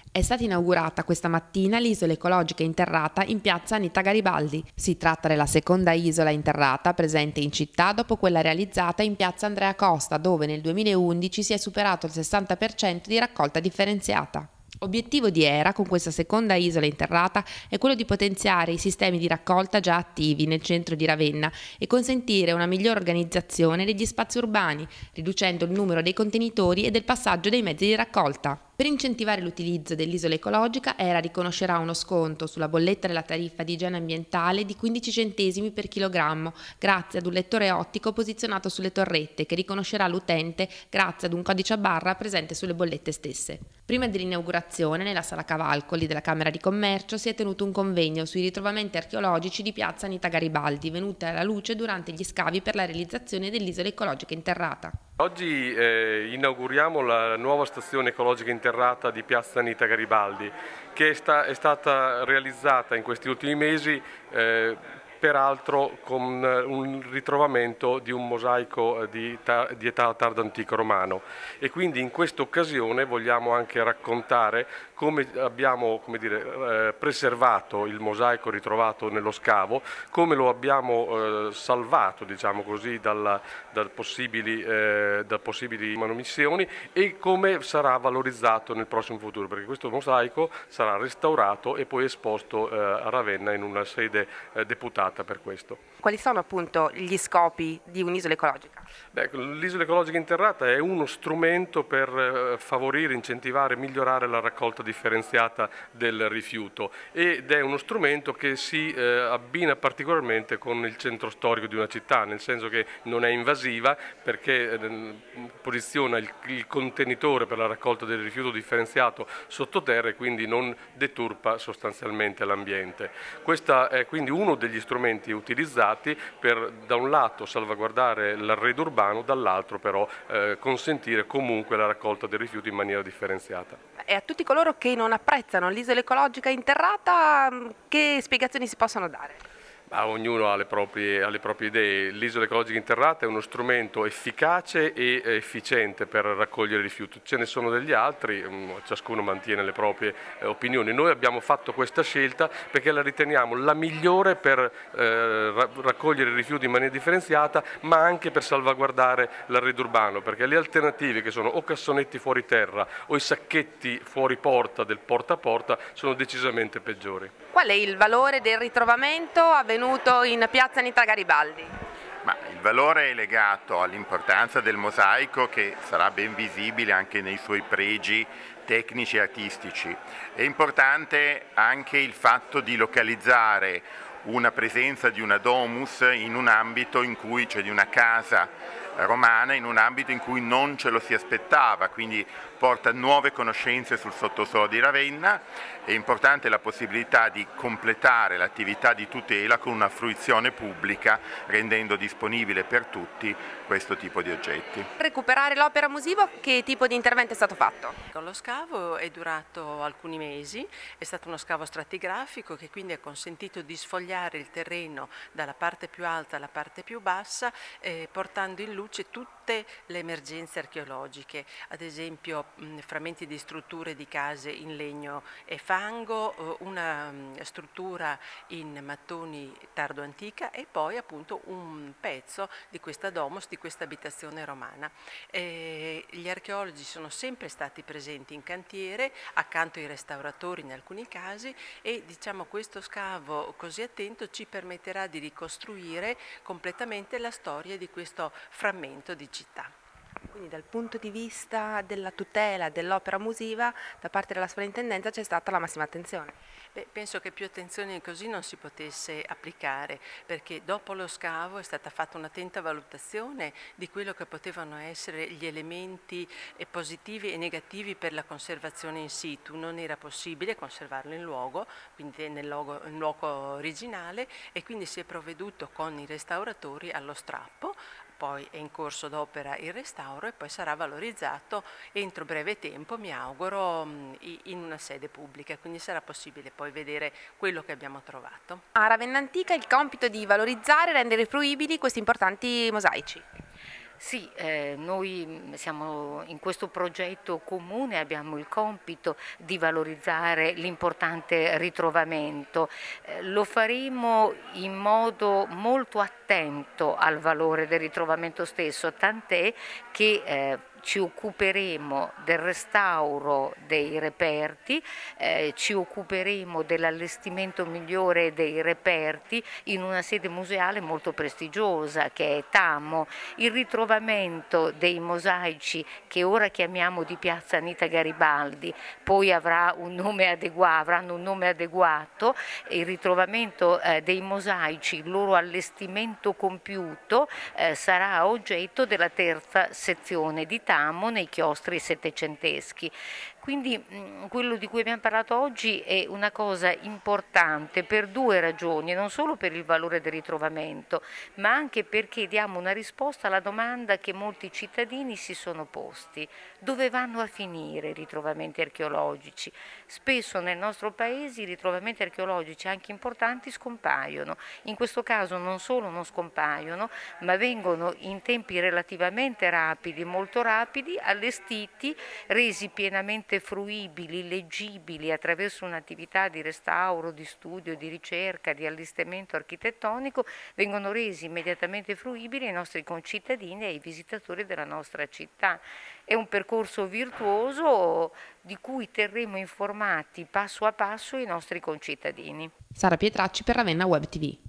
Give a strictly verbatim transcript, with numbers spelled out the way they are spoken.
È stata inaugurata questa mattina l'isola ecologica interrata in piazza Anita Garibaldi. Si tratta della seconda isola interrata presente in città dopo quella realizzata in piazza Andrea Costa, dove nel duemilaundici si è superato il sessanta per cento di raccolta differenziata. Obiettivo di Era con questa seconda isola interrata è quello di potenziare i sistemi di raccolta già attivi nel centro di Ravenna e consentire una migliore organizzazione degli spazi urbani, riducendo il numero dei contenitori e del passaggio dei mezzi di raccolta. Per incentivare l'utilizzo dell'isola ecologica, Era riconoscerà uno sconto sulla bolletta della tariffa di igiene ambientale di quindici centesimi per chilogrammo, grazie ad un lettore ottico posizionato sulle torrette che riconoscerà l'utente grazie ad un codice a barra presente sulle bollette stesse. Prima dell'inaugurazione, nella sala Cavalcoli della Camera di Commercio, si è tenuto un convegno sui ritrovamenti archeologici di piazza Anita Garibaldi, venute alla luce durante gli scavi per la realizzazione dell'isola ecologica interrata. Oggi eh, inauguriamo la nuova stazione ecologica interrata di piazza Anita Garibaldi, che è, sta, è stata realizzata in questi ultimi mesi eh, peraltro con un ritrovamento di un mosaico di, di età tardo antico romano, e quindi in questa occasione vogliamo anche raccontare come abbiamo come dire, eh, preservato il mosaico ritrovato nello scavo, come lo abbiamo eh, salvato, diciamo così, dalla, dal possibili, eh, da possibili manomissioni, e come sarà valorizzato nel prossimo futuro, perché questo mosaico sarà restaurato e poi esposto eh, a Ravenna in una sede eh, deputata per questo. Quali sono appunto gli scopi di un'isola ecologica? L'isola ecologica interrata è uno strumento per favorire, incentivare, migliorare la raccolta differenziata del rifiuto, ed è uno strumento che si eh, abbina particolarmente con il centro storico di una città, nel senso che non è invasiva perché eh, posiziona il, il contenitore per la raccolta del rifiuto differenziato sottoterra e quindi non deturpa sostanzialmente l'ambiente. Questo è quindi uno degli strumenti utilizzati per da un lato salvaguardare l'arredo urbano, dall'altro però eh, consentire comunque la raccolta del rifiuto in maniera differenziata. E a tutti coloro che non apprezzano l'isola ecologica interrata, che spiegazioni si possono dare? Ma ognuno ha le proprie, ha le proprie idee. L'isola ecologica interrata è uno strumento efficace e efficiente per raccogliere rifiuti. Ce ne sono degli altri, ciascuno mantiene le proprie eh, opinioni. Noi abbiamo fatto questa scelta perché la riteniamo la migliore per eh, raccogliere rifiuti in maniera differenziata, ma anche per salvaguardare l'arredo urbano, perché le alternative, che sono o cassonetti fuori terra o i sacchetti fuori porta del porta a porta, sono decisamente peggiori. Qual è il valore del ritrovamento avvenuto in piazza Anita Garibaldi? Ma il valore è legato all'importanza del mosaico, che sarà ben visibile anche nei suoi pregi tecnici e artistici. È importante anche il fatto di localizzare una presenza di una domus in un ambito in cui, cioè di una casa romana, in un ambito in cui non ce lo si aspettava, quindi porta nuove conoscenze sul sottosuolo di Ravenna. È importante la possibilità di completare l'attività di tutela con una fruizione pubblica, rendendo disponibile per tutti questo tipo di oggetti. Recuperare l'opera musiva, che tipo di intervento è stato fatto? Lo scavo è durato alcuni mesi, è stato uno scavo stratigrafico che quindi ha consentito di sfogliare il terreno dalla parte più alta alla parte più bassa, eh, portando in luce tutte le emergenze archeologiche, ad esempio mh, frammenti di strutture di case in legno e fango, una mh, struttura in mattoni tardo antica e poi appunto un pezzo di questa domus, di questa abitazione romana. Eh, gli archeologi sono sempre stati presenti in cantiere, accanto ai restauratori in alcuni casi, e diciamo questo scavo così attento ci permetterà di ricostruire completamente la storia di questo frammento di città. Quindi dal punto di vista della tutela dell'opera musiva da parte della sovrintendenza c'è stata la massima attenzione? Beh, penso che più attenzione di così non si potesse applicare, perché dopo lo scavo è stata fatta un'attenta valutazione di quello che potevano essere gli elementi positivi e negativi per la conservazione in situ. Non era possibile conservarlo in luogo, quindi nel luogo, in luogo originale, e quindi si è provveduto con i restauratori allo strappo. Poi è in corso d'opera il restauro e poi sarà valorizzato entro breve tempo, mi auguro, in una sede pubblica, quindi sarà possibile poi vedere quello che abbiamo trovato. A Ravenna Antica il compito di valorizzare e rendere fruibili questi importanti mosaici. Sì, eh, noi siamo in questo progetto comune, abbiamo il compito di valorizzare l'importante ritrovamento. Eh, lo faremo in modo molto attento al valore del ritrovamento stesso, tant'è che eh, ci occuperemo del restauro dei reperti, eh, ci occuperemo dell'allestimento migliore dei reperti in una sede museale molto prestigiosa che è Tamo. Il ritrovamento dei mosaici che ora chiamiamo di Piazza Anita Garibaldi poi avrà un nome adeguato, avranno un nome adeguato, il ritrovamento eh, dei mosaici, il loro allestimento compiuto eh, sarà oggetto della terza sezione di Tamo nei chiostri settecenteschi. Quindi mh, quello di cui abbiamo parlato oggi è una cosa importante per due ragioni, non solo per il valore del ritrovamento, ma anche perché diamo una risposta alla domanda che molti cittadini si sono posti: dove vanno a finire i ritrovamenti archeologici? Spesso nel nostro paese i ritrovamenti archeologici anche importanti scompaiono, in questo caso non solo non scompaiono, ma vengono in tempi relativamente rapidi, molto rapidi, allestiti, resi pienamente fruibili, leggibili attraverso un'attività di restauro, di studio, di ricerca, di allestimento architettonico, vengono resi immediatamente fruibili ai nostri concittadini e ai visitatori della nostra città. È un percorso virtuoso di cui terremo informati passo a passo i nostri concittadini. Sara Pietracci per Ravenna Web T V.